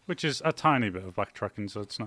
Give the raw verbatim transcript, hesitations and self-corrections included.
Which is a tiny bit of backtracking, so it's not...